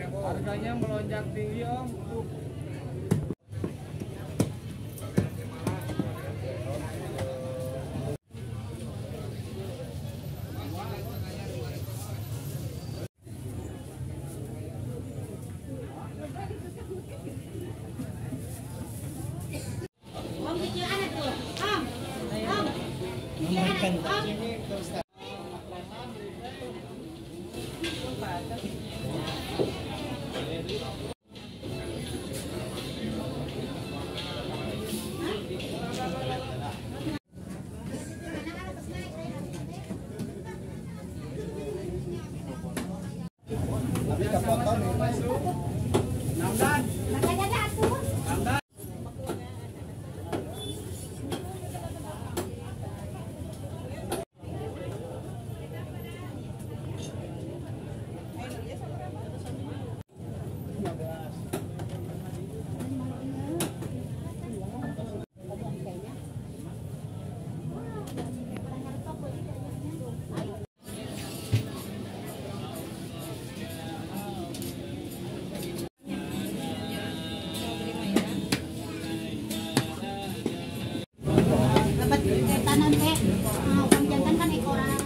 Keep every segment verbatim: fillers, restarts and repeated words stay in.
Harganya melonjak tinggi Om. Om kecilan itu, Om, Om, kecilan, Om. Tapi kepotong nih masuk. Namdan. Namdan. Dapat tanam teh, uang jantan kan ekoran.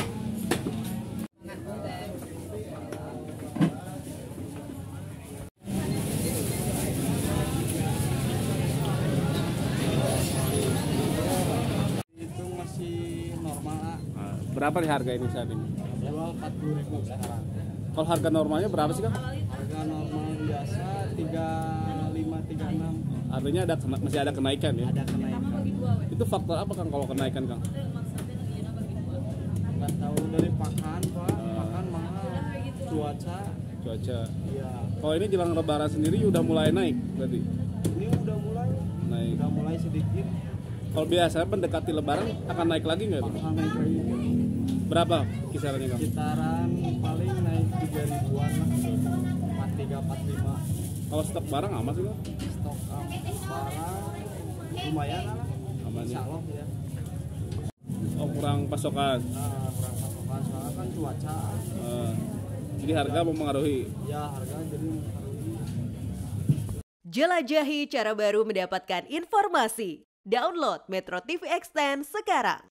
Itu masih normal. Berapa nih harga ini saat ini? Jual empat puluh ribu sekarang. Kalau harga normalnya berapa sih Kang? Harga normal biasa tiga puluh lima tiga puluh enam. Artinya ada masih ada kenaikan ya? Ada kenaikan. Itu faktor apa Kang kalau kenaikan Kang? Nggak tahu dari pakan Pak, pakan mahal, cuaca. Cuaca. Iya. Kalau ini jelang Lebaran sendiri udah mulai naik berarti? Ini udah mulai, Naik. udah mulai sedikit. Kalau biasanya mendekati Lebaran akan naik lagi nggak? tuh? Akan naik lagi. Berapa kisarannya Kang? Sekitaran paling naik tiga ribuan lah, empat tiga empat lima. Kalau stok barang aman sih Kang? Stok um, barang lumayan lah. Aman Insya ya? Allah ya. Oh kurang pasokan. Nah, kurang pasokan soalnya kan cuaca. Eh, jadi harga mempengaruhi. Ya harga jadi mempengaruhi. Jelajahi cara baru mendapatkan informasi. Download Metro T V Extend sekarang.